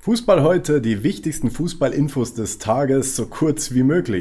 Fußball heute, die wichtigsten Fußballinfos des Tages, so kurz wie möglich.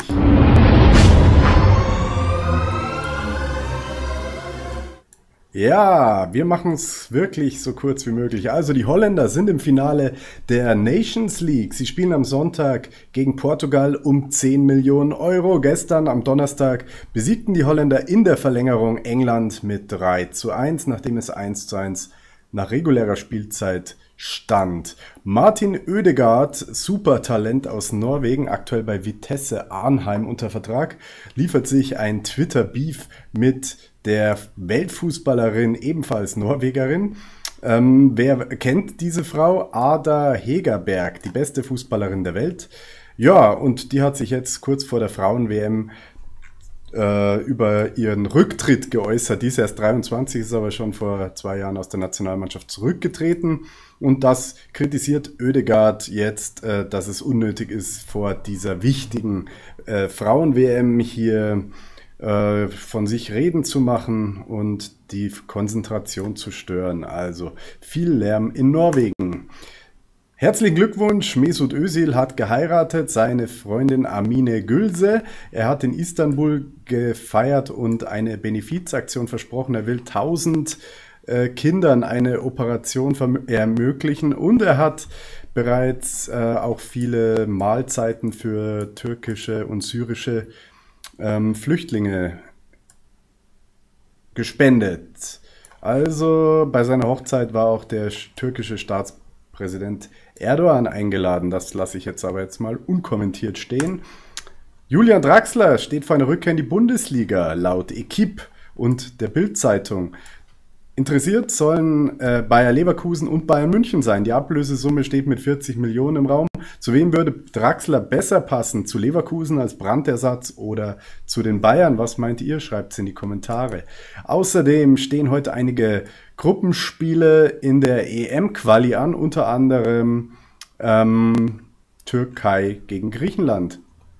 Ja, wir machen es wirklich so kurz wie möglich. Also die Holländer sind im Finale der Nations League. Sie spielen am Sonntag gegen Portugal um 10 Millionen Euro. Gestern am Donnerstag besiegten die Holländer in der Verlängerung England mit 3:1, nachdem es 1:1 nach regulärer Spielzeit stand. Martin Ødegaard, Supertalent aus Norwegen, aktuell bei Vitesse Arnhem unter Vertrag, liefert sich ein Twitter-Beef mit der Weltfußballerin, ebenfalls Norwegerin. Wer kennt diese Frau? Ada Hegerberg, die beste Fußballerin der Welt. Ja, und die hat sich jetzt kurz vor der Frauen-WM über ihren Rücktritt geäußert. Die ist erst 23, ist aber schon vor 2 Jahren aus der Nationalmannschaft zurückgetreten. Und das kritisiert Ødegaard jetzt, dass es unnötig ist, vor dieser wichtigen Frauen-WM hier von sich reden zu machen und die Konzentration zu stören. Also viel Lärm in Norwegen. Herzlichen Glückwunsch, Mesut Özil hat geheiratet, seine Freundin Amine Gülse. Er hat in Istanbul gefeiert und eine Benefizaktion versprochen. Er will 1000 Kindern eine Operation ermöglichen und er hat bereits auch viele Mahlzeiten für türkische und syrische Flüchtlinge gespendet. Also bei seiner Hochzeit war auch der türkische Staatspräsident Erdogan eingeladen. Das lasse ich jetzt aber mal unkommentiert stehen. Julian Draxler steht vor einer Rückkehr in die Bundesliga, laut Equipe und der Bild-Zeitung. Interessiert sollen Bayer Leverkusen und Bayern München sein. Die Ablösesumme steht mit 40 Millionen im Raum. Zu wem würde Draxler besser passen? Zu Leverkusen als Brandersatz oder zu den Bayern? Was meint ihr? Schreibt es in die Kommentare. Außerdem stehen heute einige Gruppenspiele in der EM-Quali an, unter anderem Türkei gegen Griechenland.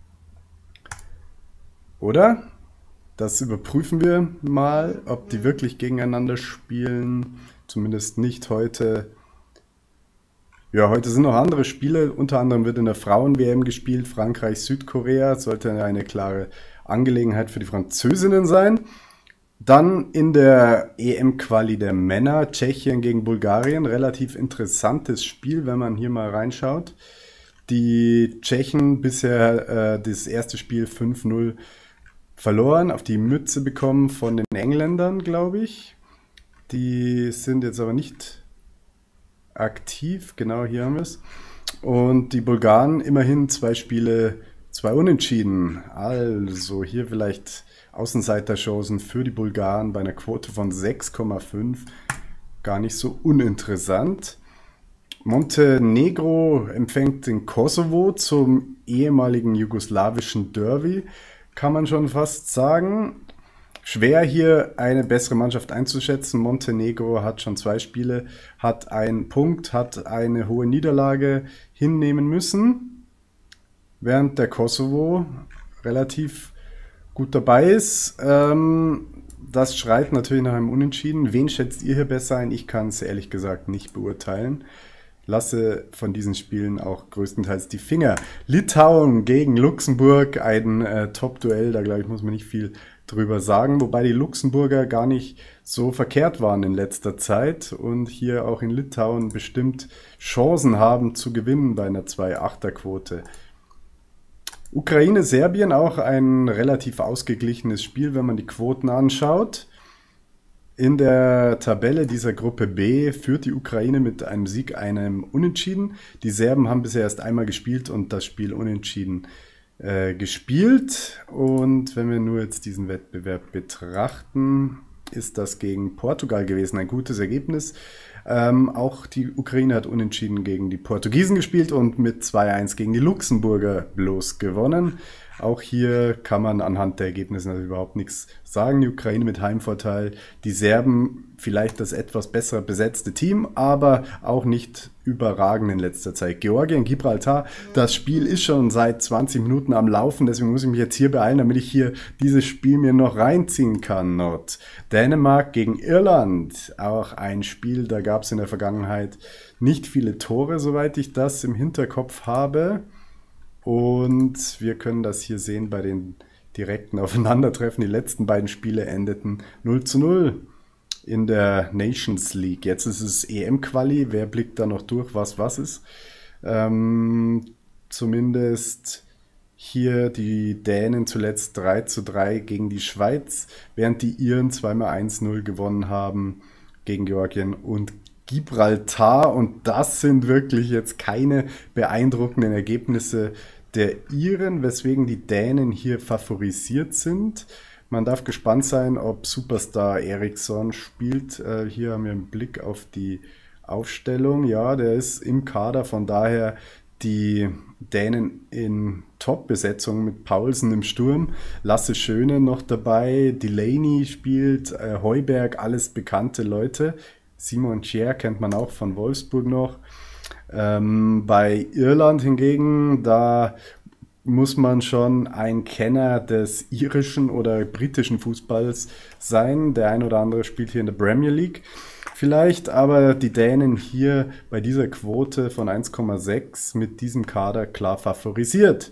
Oder? Das überprüfen wir mal, ob die wirklich gegeneinander spielen. Zumindest nicht heute. Ja, heute sind noch andere Spiele. Unter anderem wird in der Frauen-WM gespielt. Frankreich-Südkorea sollte eine klare Angelegenheit für die Französinnen sein. Dann in der EM-Quali der Männer. Tschechien gegen Bulgarien. Relativ interessantes Spiel, wenn man hier mal reinschaut. Die Tschechen bisher das erste Spiel 5:0 verloren, auf die Mütze bekommen von den Engländern, glaube ich. Die sind jetzt aber nicht aktiv, genau hier haben wir es. Und die Bulgaren immerhin 2 Spiele, 2 Unentschieden. Also hier vielleicht Außenseiterchancen für die Bulgaren bei einer Quote von 6,5. Gar nicht so uninteressant. Montenegro empfängt den Kosovo zum ehemaligen jugoslawischen Derby. Kann man schon fast sagen. Schwer hier eine bessere Mannschaft einzuschätzen. Montenegro hat schon 2 Spiele, hat einen Punkt, hat eine hohe Niederlage hinnehmen müssen, während der Kosovo relativ gut dabei ist. Das schreit natürlich nach einem Unentschieden. Wen schätzt ihr hier besser ein? Ich kann es ehrlich gesagt nicht beurteilen. Lasse von diesen Spielen auch größtenteils die Finger. Litauen gegen Luxemburg, ein Top-Duell, da glaube ich, muss man nicht viel drüber sagen, wobei die Luxemburger gar nicht so verkehrt waren in letzter Zeit und hier auch in Litauen bestimmt Chancen haben zu gewinnen bei einer 2,8er-Quote. Ukraine-Serbien auch ein relativ ausgeglichenes Spiel, wenn man die Quoten anschaut. In der Tabelle dieser Gruppe B führt die Ukraine mit einem Sieg, einem Unentschieden. Die Serben haben bisher erst einmal gespielt und das Spiel unentschieden gespielt. Und wenn wir nur jetzt diesen Wettbewerb betrachten, ist das gegen Portugal gewesen. Ein gutes Ergebnis. Auch die Ukraine hat unentschieden gegen die Portugiesen gespielt und mit 2:1 gegen die Luxemburger bloß gewonnen. Auch hier kann man anhand der Ergebnisse natürlich überhaupt nichts sagen. Die Ukraine mit Heimvorteil, die Serben vielleicht das etwas besser besetzte Team, aber auch nicht überragend in letzter Zeit. Georgien, Gibraltar, das Spiel ist schon seit 20 Minuten am Laufen, deswegen muss ich mich jetzt hier beeilen, damit ich hier dieses Spiel mir noch reinziehen kann. Dänemark gegen Irland, auch ein Spiel, da gab es in der Vergangenheit nicht viele Tore, soweit ich das im Hinterkopf habe. Und wir können das hier sehen bei den direkten Aufeinandertreffen. Die letzten beiden Spiele endeten 0:0 in der Nations League. Jetzt ist es EM-Quali. Wer blickt da noch durch, was ist? Zumindest hier die Dänen zuletzt 3:3 gegen die Schweiz, während die Iren zweimal 1:0 gewonnen haben gegen Georgien und Gibraltar. Und das sind wirklich jetzt keine beeindruckenden Ergebnisse der Iren, weswegen die Dänen hier favorisiert sind. Man darf gespannt sein, ob Superstar Eriksson spielt. Hier haben wir einen Blick auf die Aufstellung. Ja, der ist im Kader, von daher die Dänen in Top-Besetzung mit Paulsen im Sturm, Lasse Schöne noch dabei, Delaney spielt, Heuberg, alles bekannte Leute. Simon Kjær kennt man auch von Wolfsburg noch. Bei Irland hingegen, da muss man schon ein Kenner des irischen oder britischen Fußballs sein. Der ein oder andere spielt hier in der Premier League vielleicht, aber die Dänen hier bei dieser Quote von 1,6 mit diesem Kader klar favorisiert.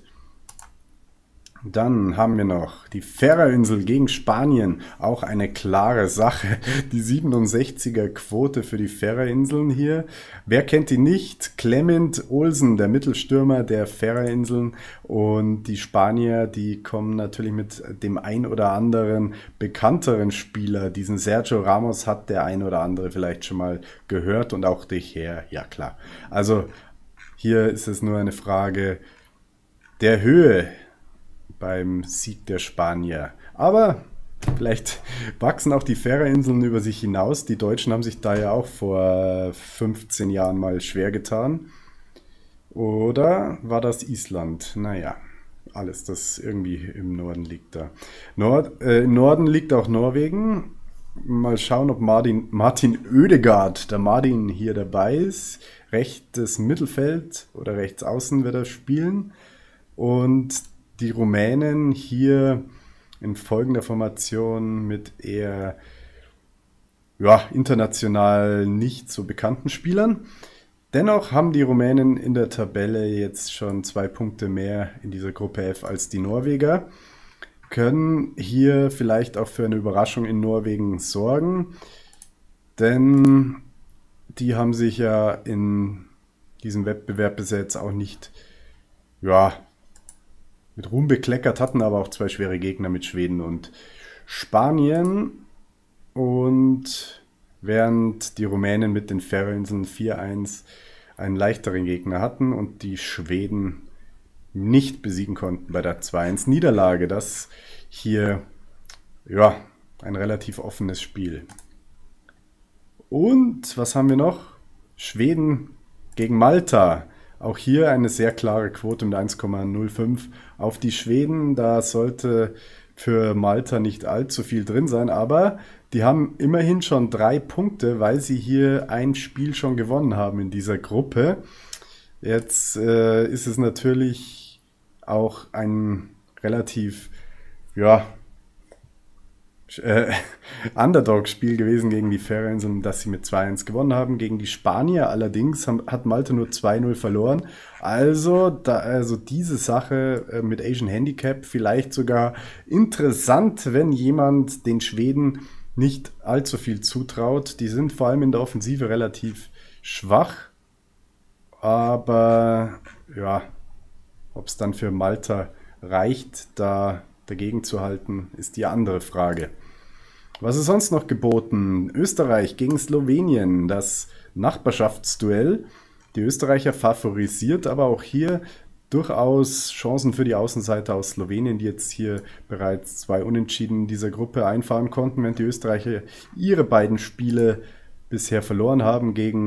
Dann haben wir noch die Färöerinsel gegen Spanien, auch eine klare Sache. Die 67er Quote für die Färöerinseln hier. Wer kennt die nicht? Clement Olsen, der Mittelstürmer der Färöerinseln. Und die Spanier, die kommen natürlich mit dem ein oder anderen bekannteren Spieler. Diesen Sergio Ramos hat der ein oder andere vielleicht schon mal gehört und auch dich her. Ja klar. Also hier ist es nur eine Frage der Höhe beim Sieg der Spanier. Aber vielleicht wachsen auch die Färöerinseln über sich hinaus. Die Deutschen haben sich da ja auch vor 15 Jahren mal schwer getan. Oder war das Island? Naja, alles, das irgendwie im Norden liegt da. Im Norden liegt auch Norwegen. Mal schauen, ob Martin Ødegaard, der Martin, hier dabei ist. Rechtes Mittelfeld oder rechts außen wird er spielen. Und die Rumänen hier in folgender Formation mit eher international nicht so bekannten Spielern. Dennoch haben die Rumänen in der Tabelle jetzt schon 2 Punkte mehr in dieser Gruppe F als die Norweger. Können hier vielleicht auch für eine Überraschung in Norwegen sorgen, denn die haben sich ja in diesem Wettbewerb bis jetzt auch nicht mit Ruhm bekleckert, hatten aber auch 2 schwere Gegner mit Schweden und Spanien. Und während die Rumänen mit den Färöerinseln 4:1 einen leichteren Gegner hatten und die Schweden nicht besiegen konnten bei der 2:1 Niederlage. Das hier, ein relativ offenes Spiel. Und was haben wir noch? Schweden gegen Malta. Auch hier eine sehr klare Quote mit 1,05 auf die Schweden. Da sollte für Malta nicht allzu viel drin sein, aber die haben immerhin schon 3 Punkte, weil sie hier ein Spiel schon gewonnen haben in dieser Gruppe. Jetzt ist es natürlich auch ein relativ Underdog-Spiel gewesen gegen die Färöerinseln, dass sie mit 2:1 gewonnen haben. Gegen die Spanier allerdings hat Malta nur 2:0 verloren. Also diese Sache mit Asian Handicap vielleicht sogar interessant, wenn jemand den Schweden nicht allzu viel zutraut. Die sind vor allem in der Offensive relativ schwach. Aber ob es dann für Malta reicht, da dagegen zu halten, ist die andere Frage. Was ist sonst noch geboten? Österreich gegen Slowenien, das Nachbarschaftsduell. Die Österreicher favorisiert, aber auch hier durchaus Chancen für die Außenseiter aus Slowenien, die jetzt hier bereits 2 Unentschieden in dieser Gruppe einfahren konnten, während die Österreicher ihre beiden Spiele bisher verloren haben gegen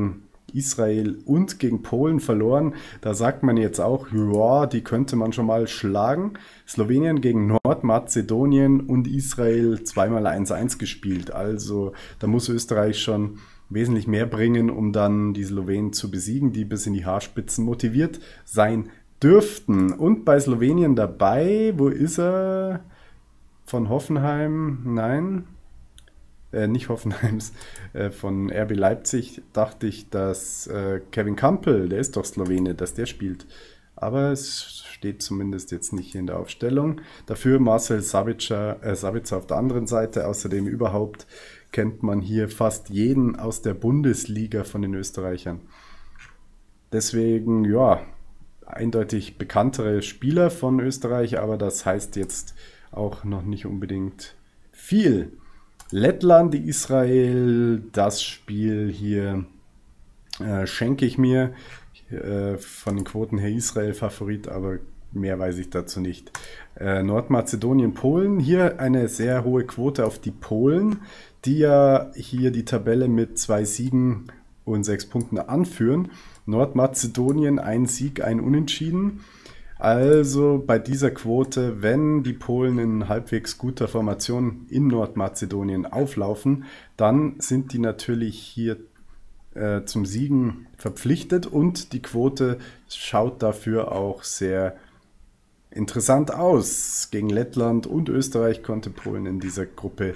Israel und gegen Polen verloren. Da sagt man jetzt auch, ja, die könnte man schon mal schlagen. Slowenien gegen Nordmazedonien und Israel zweimal 1-1 gespielt. Also da muss Österreich schon wesentlich mehr bringen, um dann die Slowenen zu besiegen, die bis in die Haarspitzen motiviert sein dürften. Und bei Slowenien dabei, wo ist er? Von Hoffenheim? Nein. Nicht Hoffenheims, von RB Leipzig dachte ich, dass Kevin Kampl, der ist doch Slowene, dass der spielt. Aber es steht zumindest jetzt nicht in der Aufstellung. Dafür Marcel Sabitzer auf der anderen Seite. Außerdem überhaupt kennt man hier fast jeden aus der Bundesliga von den Österreichern. Deswegen, ja, eindeutig bekanntere Spieler von Österreich, aber das heißt jetzt auch noch nicht unbedingt viel. Lettland, Israel, das Spiel hier schenke ich mir. Von den Quoten her Israel Favorit, aber mehr weiß ich dazu nicht. Nordmazedonien, Polen, hier eine sehr hohe Quote auf die Polen, die ja hier die Tabelle mit 2 Siegen und 6 Punkten anführen. Nordmazedonien, ein Sieg, ein Unentschieden. Also bei dieser Quote, wenn die Polen in halbwegs guter Formation in Nordmazedonien auflaufen, dann sind die natürlich hier zum Siegen verpflichtet und die Quote schaut dafür auch sehr interessant aus. Gegen Lettland und Österreich konnte Polen in dieser Gruppe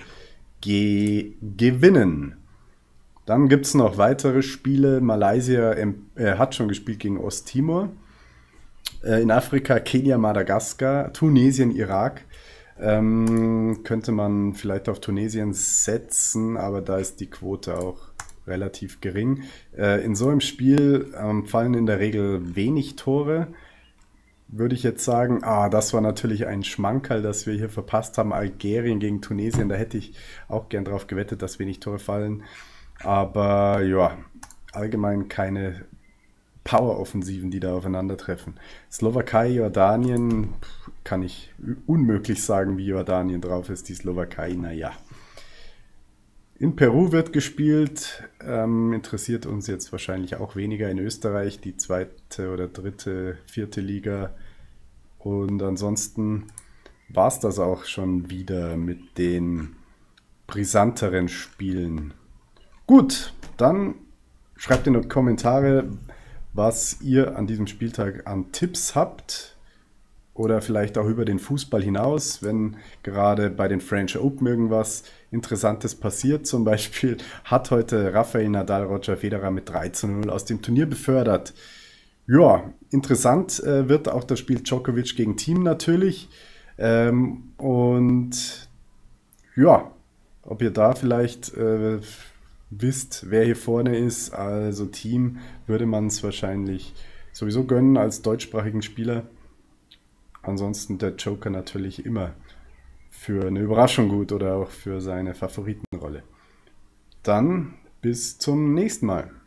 gewinnen. Dann gibt es noch weitere Spiele. Malaysia hat schon gespielt gegen Osttimor. In Afrika Kenia, Madagaskar, Tunesien, Irak. Könnte man vielleicht auf Tunesien setzen, aber da ist die Quote auch relativ gering. In so einem Spiel fallen in der Regel wenig Tore. Würde ich jetzt sagen, das war natürlich ein Schmankerl, das wir hier verpasst haben. Algerien gegen Tunesien, da hätte ich auch gern drauf gewettet, dass wenig Tore fallen. Aber ja, allgemein keine Power-Offensiven, die da aufeinandertreffen. Slowakei, Jordanien, kann ich unmöglich sagen, wie Jordanien drauf ist. Die Slowakei, naja. In Peru wird gespielt, interessiert uns jetzt wahrscheinlich auch weniger. In Österreich die zweite oder dritte, vierte Liga. Und ansonsten war es das auch schon wieder mit den brisanteren Spielen. Gut, dann schreibt in die Kommentare, was ihr an diesem Spieltag an Tipps habt oder vielleicht auch über den Fußball hinaus, wenn gerade bei den French Open irgendwas Interessantes passiert. Zum Beispiel hat heute Rafael Nadal Roger Federer mit 3:0 aus dem Turnier befördert. Ja, interessant wird auch das Spiel Djokovic gegen Thiem natürlich. Und ja, ob ihr da vielleicht wisst, wer hier vorne ist. Also Thiem würde man es wahrscheinlich sowieso gönnen als deutschsprachigen Spieler. Ansonsten der Joker natürlich immer für eine Überraschung gut oder auch für seine Favoritenrolle. Dann bis zum nächsten Mal.